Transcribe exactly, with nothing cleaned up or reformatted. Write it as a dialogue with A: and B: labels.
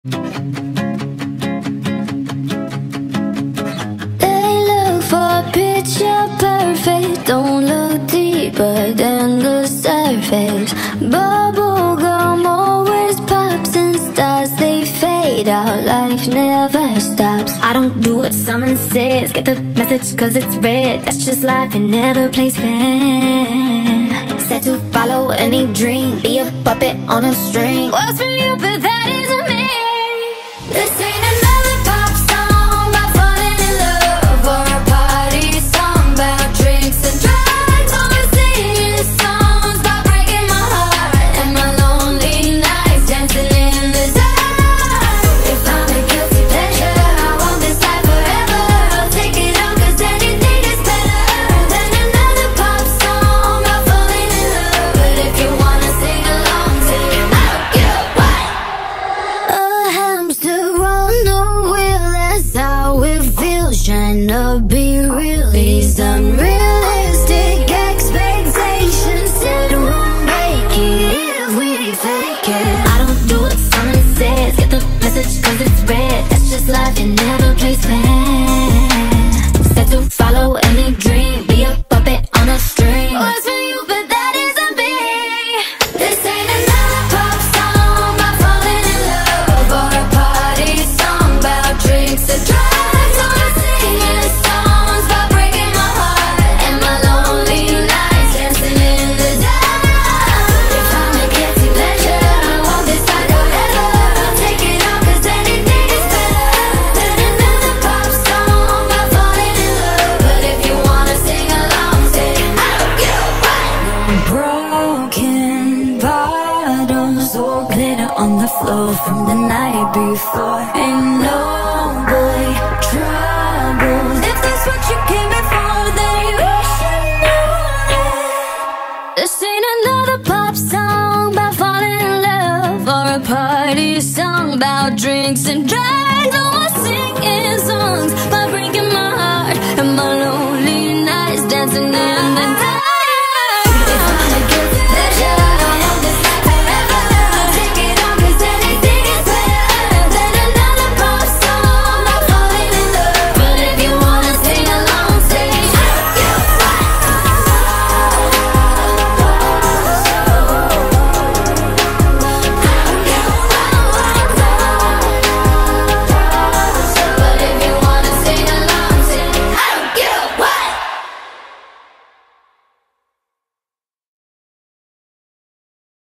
A: They look for picture perfect, don't look deeper than the surface. Bubblegum always pops and stars, they fade out, life never stops. I don't do what someone says, get the message cause it's red. That's just life, it never plays fair. Set to follow any dream, be a puppet on a string. Works for you, but that isn't me. This ain't another pop song about falling in love, or a party song about drinks and drugs, or a singing songs about breaking my heart and my lonely nights dancing in the dark. If I'm a guilty pleasure, I want this life forever. I'll take it on cause anything is better than another pop song about falling in love. But if you wanna sing along, sing it out, get up, what? A hamster on the wheel, that's how it feels, trying to be real. These unrealistic expectations said we'll make it if we fake it. I don't do what someone says, get the message cause it's red. That's just life, it never plays fair. Set to follow any dream, be a puppet on a string. Works for you, but that isn't me. This ain't another pop song about falling in love, or a party song about drinks and drugs, or a singing songs about breaking my heart and my lonely nights dancing in the dark. If I'm a guilty pleasure, I want this life forever. I'll take it on cause anything is better than another pop song about falling in love. But if you wanna sing along, say I don't give a what. Broken bottles or glitter on the floor from the night before. Ain't no boy troubles. If that's what you came here for, then you should know that this ain't another pop song about falling in love, or a party song about drinks and drugs, or singing songs about breaking